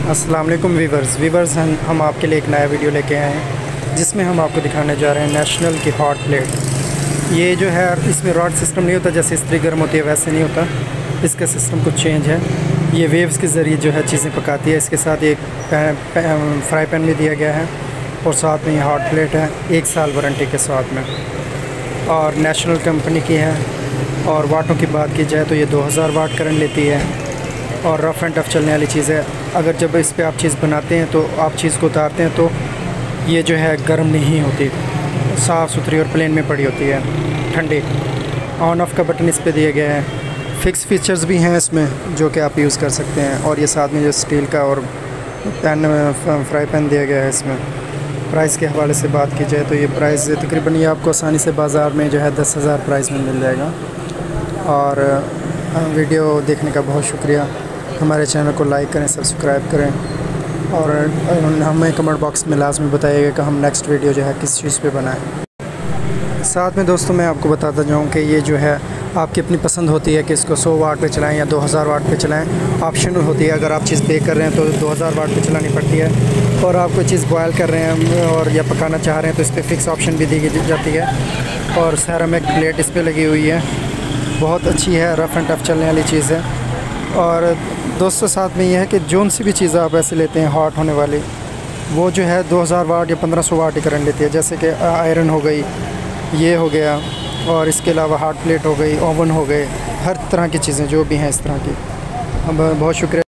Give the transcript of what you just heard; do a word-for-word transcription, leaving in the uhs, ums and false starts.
अस्सलाम वालेकुम viewers viewers हम हम आपके लिए एक नया वीडियो लेके आए हैं जिसमें हम आपको दिखाने जा रहे हैं नेशनल की हॉट प्लेट। ये जो है इसमें रॉड सिस्टम नहीं होता, जैसे इस्त्री गर्म होती है वैसे नहीं होता, इसका सिस्टम कुछ चेंज है। ये वेव्स के ज़रिए जो है चीज़ें पकाती है। इसके साथ एक फ्राई पैन भी दिया गया है और साथ में ये हॉट प्लेट है, एक साल वारंटी के साथ में, और नेशनल कंपनी की है। और वाटों की बात की जाए तो ये दो हज़ार वाट करंट लेती है और रफ़ एंड टफ़ चलने वाली चीज़ है। अगर जब इस पे आप चीज़ बनाते हैं तो आप चीज़ को उतारते हैं तो ये जो है गर्म नहीं होती, साफ़ सुथरी और प्लेन में पड़ी होती है, ठंडी। ऑन ऑफ़ का बटन इस पे दिया गया है। फ़िक्स फीचर्स भी हैं इसमें जो कि आप यूज़ कर सकते हैं। और ये साथ में जो स्टील का और पैन फ्राई पैन दिया गया है इसमें। प्राइस के हवाले से बात की जाए तो ये प्राइस तकरीबन ये आपको आसानी से बाज़ार में जो है दस हज़ार प्राइस में मिल जाएगा। और वीडियो देखने का बहुत शुक्रिया। हमारे चैनल को लाइक करें, सब्सक्राइब करें और हमें कमेंट बॉक्स में लाजमी बताइएगा कि हम नेक्स्ट वीडियो जो है किस चीज़ पे बनाएं। साथ में दोस्तों मैं आपको बताता जाऊँ कि ये जो है आपकी अपनी पसंद होती है कि इसको सौ वाट पे चलाएं या दो हज़ार वाट पे चलाएं, ऑप्शनल होती है। अगर आप चीज़ पे कर रहे हैं तो दो हज़ार वाट पे चलानी पड़ती है, और आप कोई चीज़ बॉयल कर रहे हैं और या पकाना चाह रहे हैं तो इस पर फ़िक्स ऑप्शन भी दी जाती है। और सेरामिक प्लेट इस पर लगी हुई है, बहुत अच्छी है, रफ़ एंड टफ़ चलने वाली चीज़ है। और दोस्तों साथ में ये है कि जोन सी भी चीज़ आप ऐसे लेते हैं हॉट होने वाली, वो जो है दो हज़ार वाट या पंद्रह सौ वाट ही करंट लेती है। जैसे कि आयरन हो गई, ये हो गया, और इसके अलावा हॉट प्लेट हो गई, ओवन हो गए, हर तरह की चीज़ें जो भी हैं इस तरह की। अब बहुत शुक्रिया।